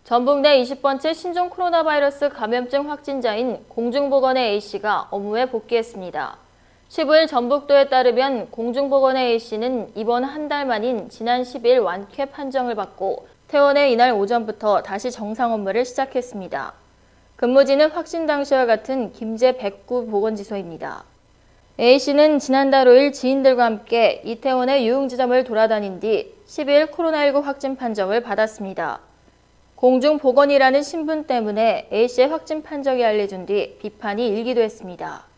전북 내 20번째 신종 코로나 바이러스 감염증 확진자인 공중보건의 A씨가 업무에 복귀했습니다. 15일 전북도에 따르면 공중보건의 A씨는 이번 한 달 만인 지난 10일 완쾌 판정을 받고 퇴원해 이날 오전부터 다시 정상 업무를 시작했습니다. 근무지는 확진 당시와 같은 김제 백구 보건지소입니다. A씨는 지난달 5일 지인들과 함께 이태원의 유흥지점을 돌아다닌 뒤 10일 코로나19 확진 판정을 받았습니다. 공중보건이라는 신분 때문에 A씨의 확진 판정이 알려진 뒤 비판이 일기도 했습니다.